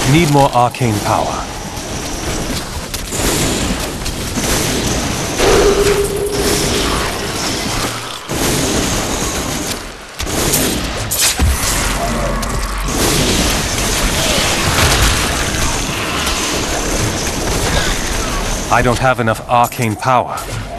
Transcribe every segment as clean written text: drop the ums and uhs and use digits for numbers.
Need more arcane power. I don't have enough arcane power.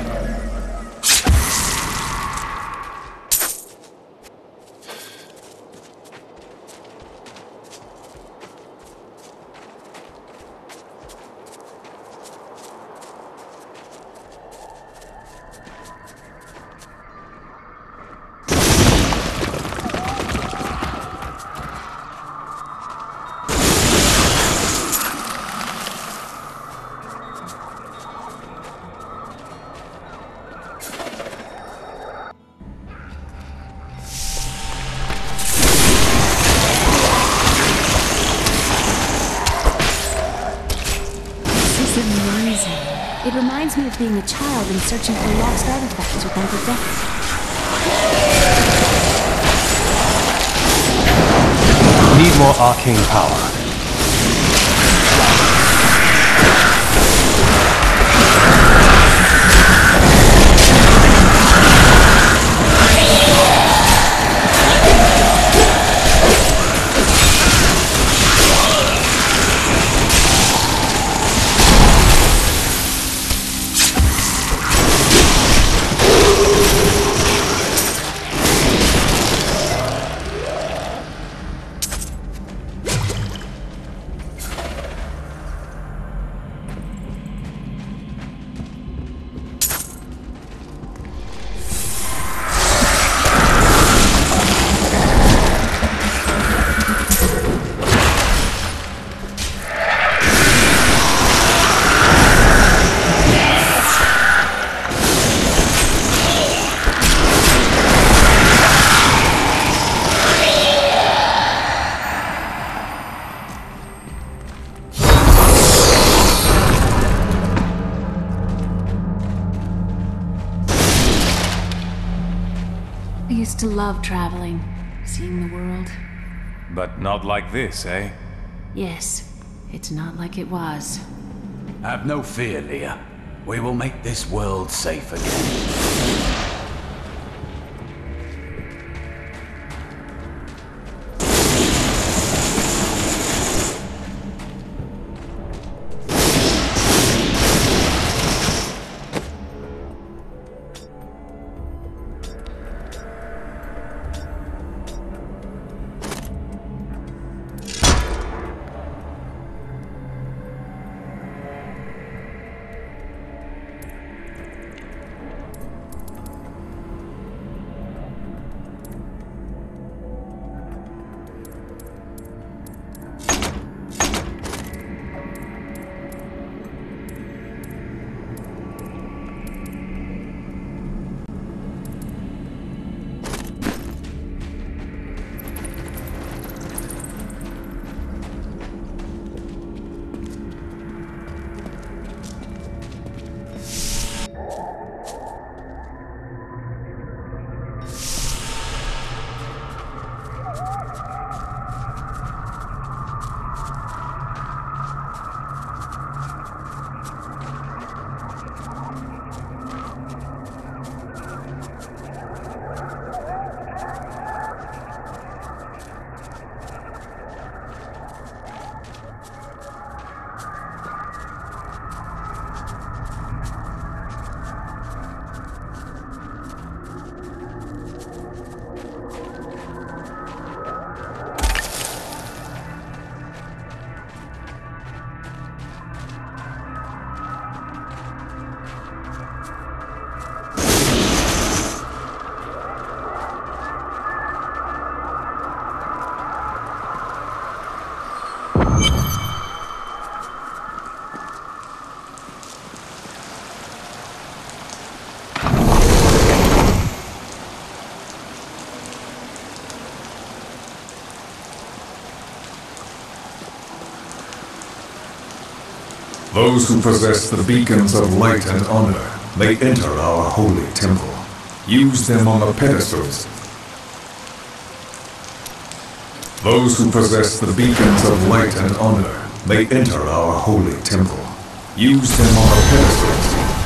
It reminds me of being a child and searching for lost artifacts with Uncle Dex. Need more arcane power. I used to love traveling, seeing the world. But not like this, eh? Yes, it's not like it was. Have no fear, Leah. We will make this world safe again. Those who possess the beacons of light and honor may enter our holy temple. Use them on the pedestals. Those who possess the beacons of light and honor They enter our holy temple. Use them on our pedestals.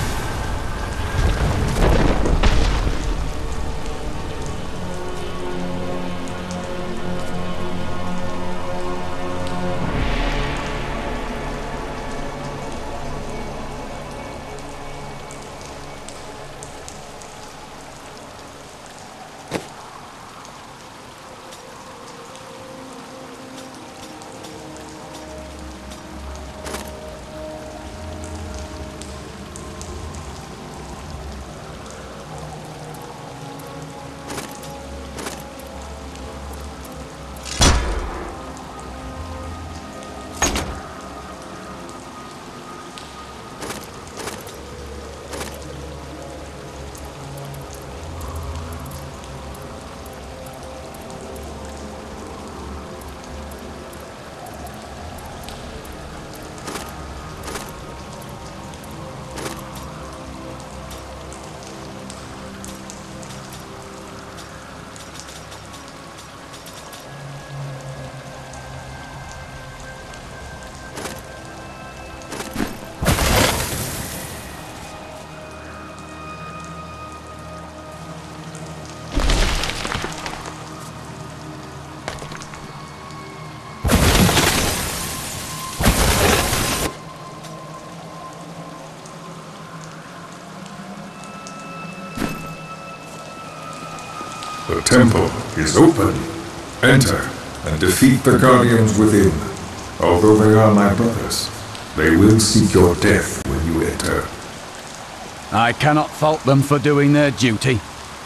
The temple is open. Enter and defeat the guardians within. Although they are my brothers, they will seek your death when you enter. I cannot fault them for doing their duty.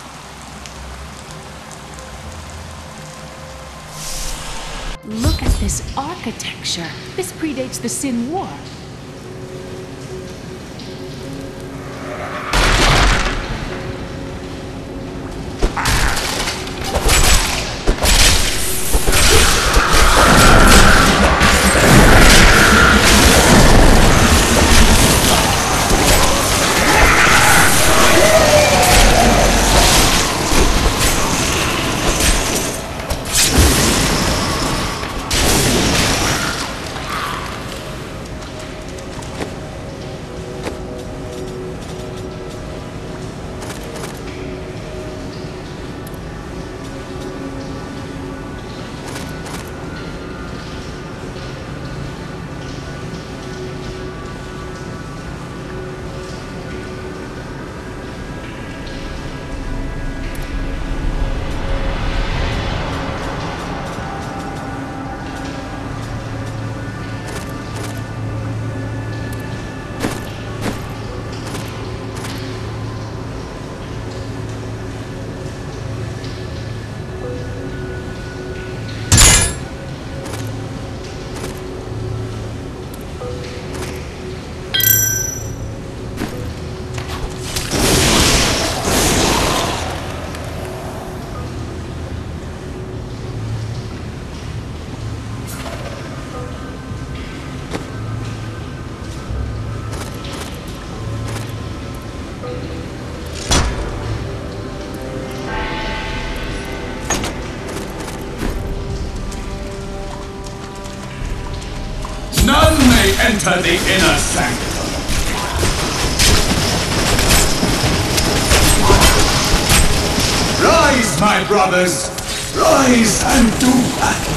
Look at this architecture. This predates the Sin War. None may enter the inner sanctum. Rise, my brothers! Rise and do battle!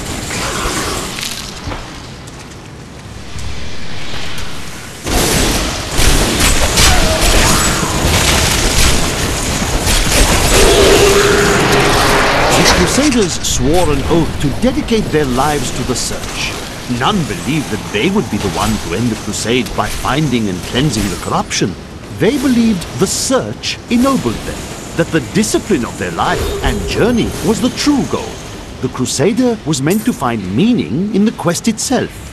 These Crusaders swore an oath to dedicate their lives to the Search. None believed that they would be the one to end the crusade by finding and cleansing the corruption. They believed the Search ennobled them, that the discipline of their life and journey was the true goal. The Crusader was meant to find meaning in the quest itself.